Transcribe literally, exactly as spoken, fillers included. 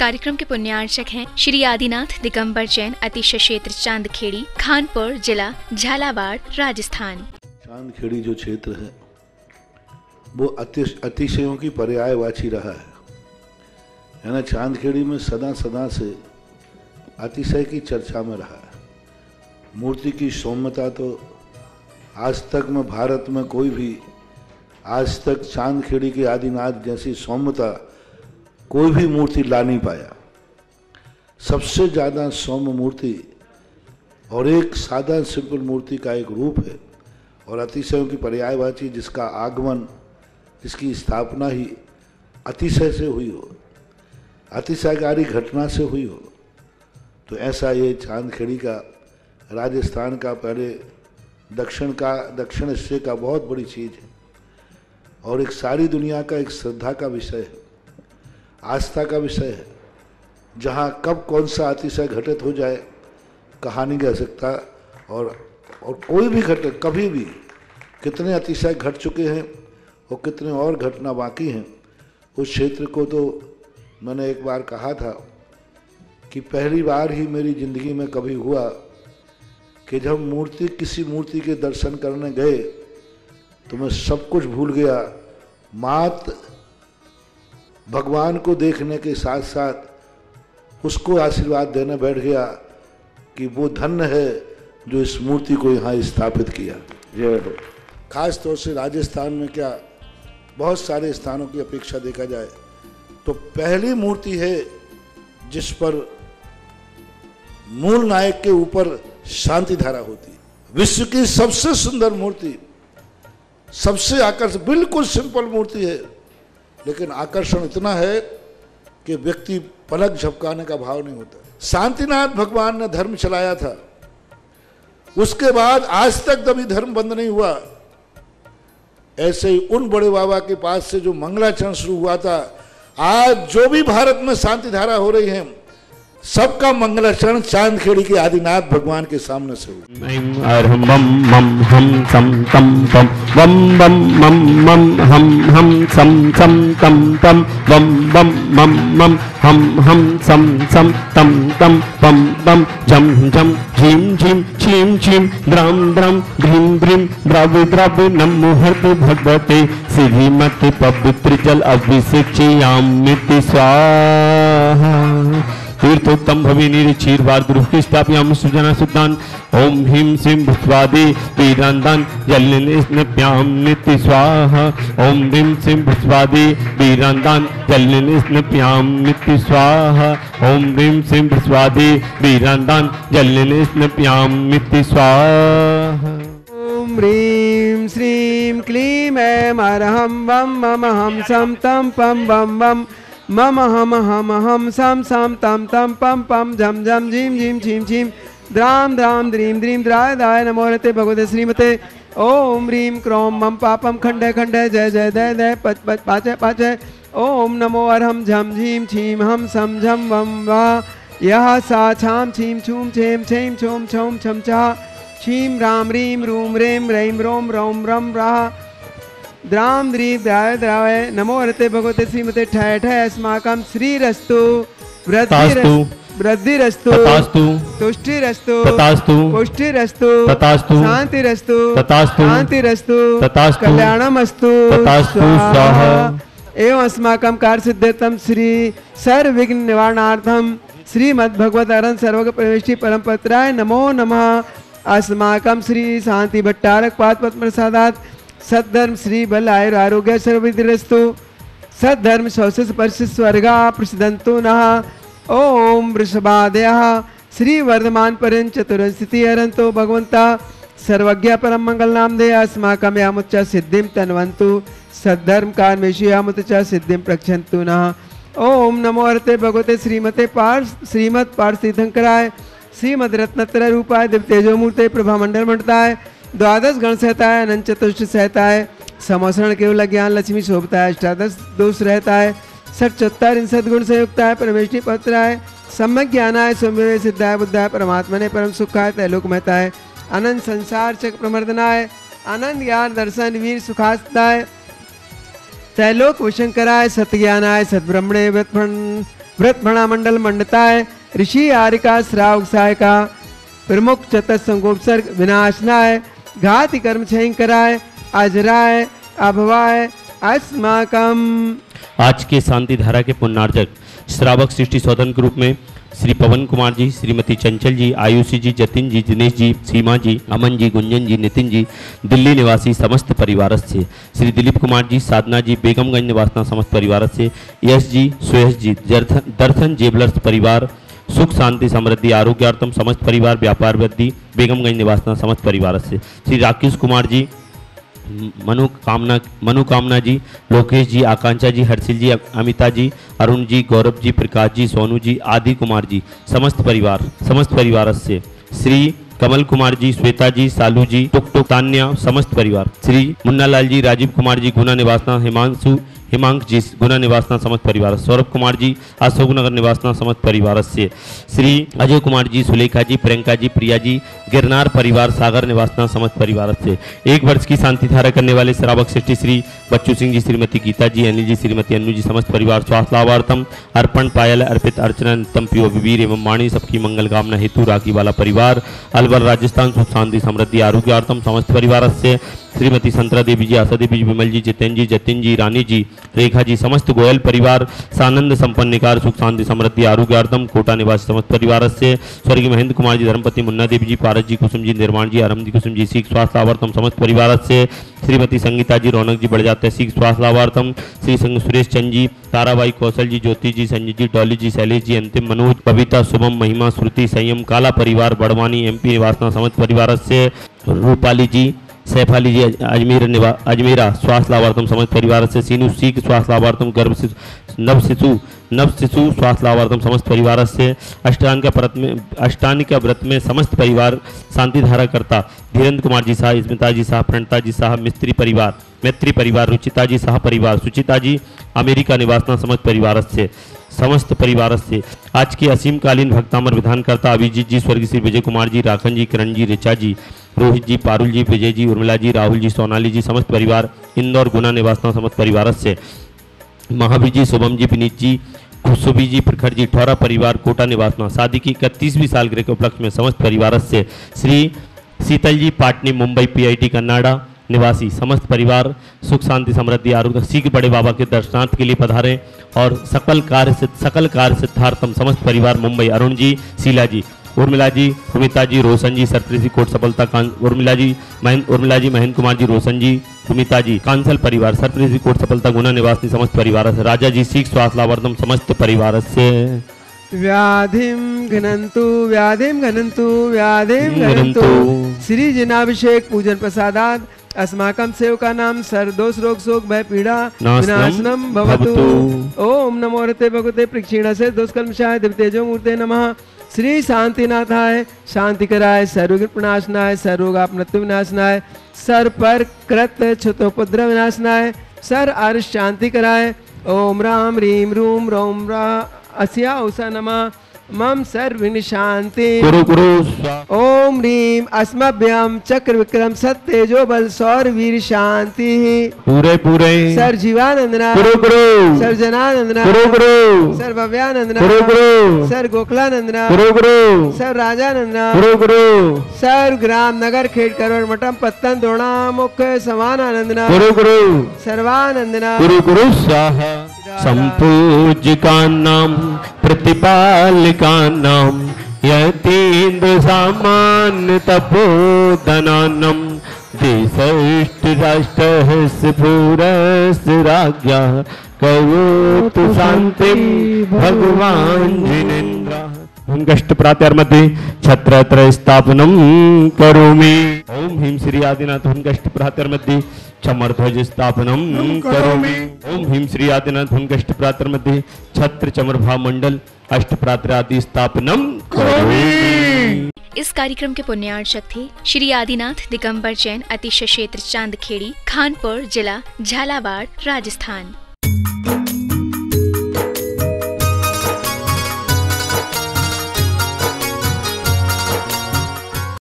कार्यक्रम के पुण्यार्चक हैं श्री आदिनाथ दिगंबर जैन, अतिशय क्षेत्र चांदखेड़ी, खानपुर जिला, झालावाड़, राजस्थान। चांदखेड़ी जो क्षेत्र है वो अतिशयों की पर्यायवाची रहा है। यानी चांदखेड़ी में सदा सदा से अतिशय की चर्चा में रहा है। मूर्ति की सौम्यता तो आज तक में भारत में कोई भी आज तक चांदखेड़ी के आदिनाथ जैसी सौम्यता कोई भी मूर्ति ला नहीं पाया। सबसे ज़्यादा सौम्य मूर्ति और एक सादा सिंपल मूर्ति का एक रूप है और अतिशयों की पर्यायवाची, जिसका आगमन, जिसकी स्थापना ही अतिशय से हुई हो, अतिशयकारी घटना से हुई हो, तो ऐसा ये चांदखेड़ी का, राजस्थान का, पहले दक्षिण का, दक्षिण हिस्से का बहुत बड़ी चीज़ है और एक सारी दुनिया का एक श्रद्धा का विषय है, आस्था का विषय है। जहाँ कब कौन सा अतिशय घटित हो जाए कहा नहीं कह सकता। और और कोई भी घटना, कभी भी कितने अतिशय घट चुके हैं और कितने और घटना बाकी हैं। उस क्षेत्र को तो मैंने एक बार कहा था कि पहली बार ही मेरी ज़िंदगी में कभी हुआ कि जब मूर्ति किसी मूर्ति के दर्शन करने गए तो मैं सब कुछ भूल गया। मात भगवान को देखने के साथ साथ उसको आशीर्वाद देने बैठ गया कि वो धन्य है जो इस मूर्ति को यहाँ स्थापित किया। जय हो। खास तौर से राजस्थान में क्या बहुत सारे स्थानों की अपेक्षा देखा जाए तो पहली मूर्ति है जिस पर मूल नायक के ऊपर शांति धारा होती। विश्व की सबसे सुंदर मूर्ति, सबसे आकर्षण, बिल्कुल सिंपल मूर्ति है लेकिन आकर्षण इतना है कि व्यक्ति पलक झपकाने का भाव नहीं होता। शांतिनाथ भगवान ने धर्म चलाया था, उसके बाद आज तक कभी धर्म बंद नहीं हुआ। ऐसे ही उन बड़े बाबा के पास से जो मंगलाचरण शुरू हुआ था, आज जो भी भारत में शांति धारा हो रही है सबका मंगलाचरण चांदखेड़ी के आदिनाथ भगवान के सामने से हुआ। हम बम मम हम सम तम पम बम बम मम मम हम हम सम सम तम तम बम बम मम मम हम हम सम सम तम तम बम बम झम झम झीम झीम छीम छीम द्राम द्राम ध्रीम ध्रीम द्रव द्रव नमो हरते भगवते श्रीमते पवित्र जल अभिषेचयामि स्वाहा। तीर्थोत्तम भविनीर क्षीरवार दुर्ग स्थापयाम सुजना सुदान ओम ह्रीं श्रीं भुस्वादे वीरांदान जलनिस्नप्याम नित्य स्वाहा। ओम ह्रीं श्रीं भुस्वादे वीरांदान जलनिस्नप्याम नित्य स्वाहा। ओम ह्रीं श्रीं भुस्वादे वीरांदान जलनिस्नप्याम नित्य स्वाहा। ओम ह्रीं श्रीं क्लीं ऐं अरहं वं मम हम सम तम पम बम बम मम हम हम हम सम सम तम तम पम पम झम झम झीम झीम छीम छीम द्राम द्राम द्रीम द्रीम द्राय दाय नमो रते भगवते श्रीमते ओम ह्रीं क्रों मम पापम खंडे खंडे जय जय दय दय पच पच पाचय पाचय ओम नमो अरहम झम झीम छीम हम सम झम वम वा यह सा छाम छीम छूम छेम छेम छोम छौम छम छा छीम राम ह्रीं रूम रेम रैम रोम रोम रम राह द्राम द्री द्राय द्रावय नमो रते भगवते श्रीमते ठय ठय अस्माकं श्रीरस्तु वृद्धिरस्तु वृद्धिरस्तु तथास्तु तुष्टिरस्तु तथास्तु पुष्टिरस्तु तथास्तु शांतिरस्तु तथास्तु शांतिरस्तु तथास्तु कल्याणमस्तु तथास्तु स्वाहा। एवं अस्माकं कार्यसिद्ध्यर्थं श्री सर्वविघ्न निवारणार्थं श्रीमद् भगवत अरहंत सर्वज्ञ परमेष्टि परमपत्राय नमो नमः। अस्माकं श्री शांति भट्टारक पाद पद्म प्रसादात् सद्धर्म श्री बल आयुर आरोग्य सर्वविधिरस्तु सद्धर्म सौस्य स्पर्श स्वर्गा प्रसिदंतो नः। ओम वृषभादयः श्री वर्धमान पर्यंत चतुरस्थिति हरंतो भगवंता सर्वज्ञ परम मंगल नाम दे अस्माकं यामुच्च सिद्धिं तन्वन्तु सद्धर्म कामेषु यामुच्च सिद्धिं प्रक्षन्तु नः। ओम नमो हरते भगवते श्रीमते पार्श श्रीमत् पार्थितंकराय श्रीमद रत्नत्र रूपाय दिव्य तेजोमूर्ते प्रभा मंडल मंडताय द्वादश गण सहता है, अनंत चतुष्ट सहता है, समसरण केवल ज्ञान लक्ष्मी शोभता है, अष्टादश दोष रहता है, सठ चौहत्तर इन सदगुण से युक्त है, परमेष्टि पत्र है, सम्यक ज्ञान है, सौम्य सिद्धाय बुद्धाय परमात्मा ने परम सुख है, तैलोक महता है, अनंत संसार चक प्रमर्दना है, अनंत ज्ञान दर्शन वीर सुखास्ता है, तैलोक विशंकराय सत्य ज्ञानाय सद्ब्रह्मणे व्युत्पन्न व्रत भणा मंडल मंडताय ऋषि आरिका श्रावक सहायका प्रमुख चतुसंगोपसर्ग विनाशनाय घाति कर्म क्षय कराय अजराय अभवाय अस्माकम। आज के शांति धारा के पुण्यार्जक श्रावक सृष्टि सौधन के रूप में श्री पवन कुमार जी, श्रीमती चंचल जी, आयुषी जी, जतिन जी, दिनेश जी, सीमा जी, अमन जी, गुंजन जी, नितिन जी, दिल्ली निवासी समस्त परिवार से श्री दिलीप कुमार जी, साधना जी, बेगमगंज निवासना समस्त परिवार से यश जी, सुयश जी, दर्शन जेबलर्स परिवार, सुख शांति समृद्धि आरोग्यार्थम समस्त परिवार, व्यापार वृद्धि बेगमगंज निवासना समस्त परिवार से श्री राकेश कुमार जी, मनोकामना मनोकामना जी, लोकेश जी, आकांक्षा जी, हर्षिल जी, अमिता जी, अरुण जी, गौरव जी, प्रकाश जी, सोनू जी, आदि कुमार जी, समस्त परिवार समस्त परिवार से श्री कमल कुमार जी, श्वेता जी, सालू जी, टुक टुक तान्या समस्त परिवार, श्री मुन्नालाल जी, राजीव कुमार जी, गुना निवासना, हिमांशु हिमांक जी, गुना निवासना समस्त परिवार, सौरभ कुमार जी, अशोक नगर निवासना समस्त परिवार से श्री अजय कुमार जी, सुलेखा जी, प्रियंका जी, प्रिया जी, गिरनार परिवार, सागर निवासना समस्त परिवार से एक वर्ष की शांति धारा करने वाले श्रावक श्रेष्ठी श्री बच्चू सिंह जी, श्रीमती गीता जी, अनिल जी, श्रीमती अन्नू जी, समस्त परिवार स्वास्थ्य लाभार्थम अर्पण पायल अर्पित अर्चना नितम पियो वीर एवं वाणी सबकी मंगल कामना हेतु राखी वाला परिवार, अलवर राजस्थान सुख शांति समृद्धि आरोग्यार्थम समस्त परिवार से श्रीमती संतरा देवी जी, आशा देवी जी, विमल जी, जितेन जी, जतिन जी, रानी जी, रेखा जी, समस्त गोयल परिवार, सानंद संपन्निकार सुख शांति समृद्धि आरोग्यार्थम कोटा निवासी समस्त परिवार से स्वर्गीय महेंद्र कुमार जी, धर्मपति मुन्ना देवी जी, पारस जी, कुसुम जी, निर्माण जी, आरम जी, कुसुम जी, सीख स्वास्थ्य लाभार्थम समस्त परिवार से श्रीमती संगीता जी, रौनक जी, बढ़ जाते हैं सीख स्वास्थ्य लाभार्थम श्री संग सुरेश चंद जी, ताराबाई, कौशल जी, ज्योति जी, संजय जी, डॉली जी, शैलेश जी, अंतिम, मनोज, बबीता, शुभम, महिमा, श्रुति, संयम, काला परिवार, बड़वानी, एमपी निवासना समस्त परिवार से रूपाली जी, सैफाली जी, अजमेर निवा अजमेरा स्वास्थ्य लाभार्थम समस्त परिवार से सीनू सीख स्वास्थ्य लाभार्थम गर्भ शिशु नव शिशु नव शिशु स्वास्थ्य लाभार्थम समस्त परिवार से अष्टांग का व्रत में अष्टांग का व्रत में समस्त परिवार शांति धारा करता धीरेन्द्र कुमार जी शाह, स्मिता जी शाह, प्रणता जी शाह, मिस्त्री परिवार, मैत्री परिवार, रुचिता जी शाह परिवार, सुचिता जी, अमेरिका निवासना समस्त परिवार से समस्त परिवार से आज के असीमकालीन भक्तामर विधानकर्ता अभिजीत जी, स्वर्गीय श्री विजय कुमार जी, राखन जी, किरण जी, ऋचा जी, रोहित जी, पारुल जी, विजय जी, उर्मिला जी, राहुल जी, सोनाली जी, समस्त परिवार, इंदौर गुना निवासना समस्त परिवार से महावीर जी, शुभम जी, विनीत जी, खुशबी जी, प्रखर जी, ठौरा परिवार, कोटा निवासना शादी की इकतीसवीं सालगिरह के उपलक्ष्य में समस्त परिवार से श्री शीतल जी, पाटनी, मुंबई, पीआईटी कन्नाडा निवासी समस्त परिवार सुख शांति समृद्धि आरोग्य सीख बड़े बाबा के दर्शनार्थ के लिए पधारे और सकल कार्य सिद्ध सकल कार्य सिद्धार्थम समस्त परिवार मुंबई, अरुण जी, शीला जी, उर्मिला जी, सुमिता जी, रोशन जी, सरप्रीत जी, कोट सफलता कान उर्मिला जी, महेंद्र उर्मिला जी, महेंद्र कुमार जी, रोशन जी, सुमिता जी, कांसल परिवार, सरप्रीत जी, कोट सफलता गुना निवासी समस्त परिवार से राजा जी, सीख स्वास्थ्य लाभार्थम समस्त परिवार से व्याधिम घनंतु व्याधिम घनंतु व्याधिम घनंतु श्री जनाभिषेक पूजन प्रसादात अस्माकं सेवका नाम सर्दोष रोग शोक भय पीड़ा विनाशनम भवतु। ओम नमो रते भगवते प्रक्षीण से दोषकल्मषाय दिव्यतेजो मूर्ते नमः। श्री शांतिनाथाय शांति कराय सर्वग्र प्रणाशनाय सर्वोगापनत्व विनाशनाय सर पर कृत क्षतोपद्रव विनाशनाय सर अर्श शांति कराय। ओम राम रीम रूम रोम रा अस्या उषा नमः मम सर्व शांति गुरु गुरु ओम ह्रीम अस्मभ्यम चक्र विक्रम सत्तेजो बल सौर वीर शांति पूरे पूरे सर जीवानंदना गुरु गुरु सर जनानंदना गुरु गुरु सर भव्यानंदना गुरु गुरु सर गोखलानंदना गुरु गुरु सर राजानंदना गुरु गुरु सर ग्राम नगर खेड़ करोड़ मठम पत्तन द्रोणा मुख्य समानानंदना गुरु गुरु सर्वानंदना गुरु गुरु स्वाहा संपूज्यकानां प्रतिपालकानां यतीन्द्र सामान्य तपोधनानां देशष्ट राष्ट्रस्य भूरस्य राज्ञः करोतु शान्तिं भगवान् जिनेन्द्रः। भुङ्गष्ट प्रातर्मध्ये छत्रत्र स्थापनं करोमि। ओम ह्रीं श्री आदिनाथ भुङ्गष्ट प्रातर्मध्ये चमरध्वज स्थापनं करोमि। ओम ह्रीं श्री आदिनाथ भुङ्गष्ट प्रातर्मध्ये छत्र चमरभा मंडल अष्ट प्रातर आदि स्थापनं करोमि। इस कार्यक्रम के पुण्यार्चक थे श्री आदिनाथ दिगंबर जैन, अतिशय क्षेत्र चांदखेड़ी, खानपुर जिला झालावाड़, राजस्थान।